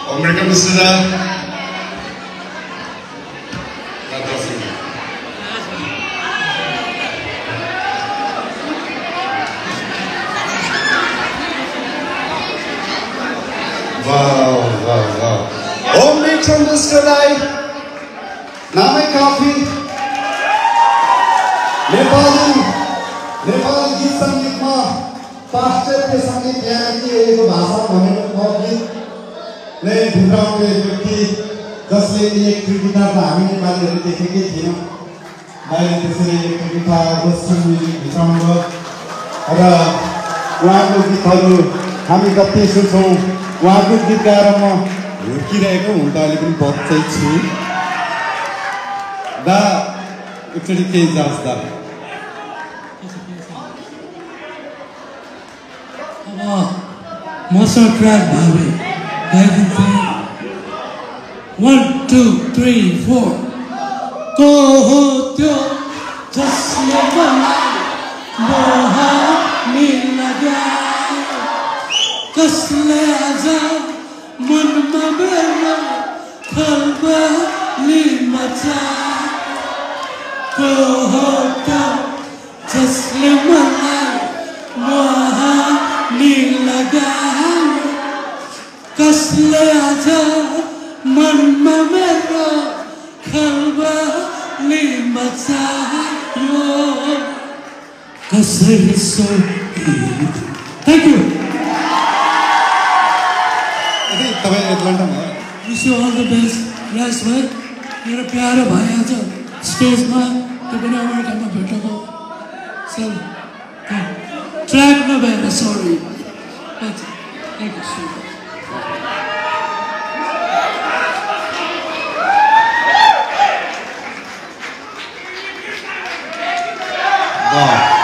Bikram Bista. Wow. Bikram Bista Rai. Namai Kafi. Nepali गीत संगीतमा पाश्चात्य संगीत एक भाषा भनेको गीत नै भित्राउने व्यक्ति जसले इलेक्ट्रिक गिटार त हामी नेपालीहरू देखेकै थियौँ अहिले त्यसरी इलेक्ट्रिक गिटार वेस्टर्न म्युजिक भित्राउनु भयो र उहाँको गीतहरू हामी कति सुन्छौँ उहाँको गीत गाएर म हुर्किरहेको हुन त अहिले पनि बच्चै छु दा एकचोटि केही जाँच दा मसँग ट्र्याक भावे गाइदिन्थे 1 2 3 4 को हो त्यो जसले मलाई मोहनी लगाए कसले आज मनमा मेरो खलबली मचाए को हो त्यो जसले मलाई मोहनी लगाए कसले आज मनमा मेरो खलबली मचायो कसरी सोधियो थ्याङ्क यू तपाईँ एटलान्टामा wish you all the best Raj भाइ मेरो प्यारो भाइ आज स्टेजमा त्यो पनि अमेरिकामा भेटेको सर ट्र्याक नभएर sorry thank you so much Wow.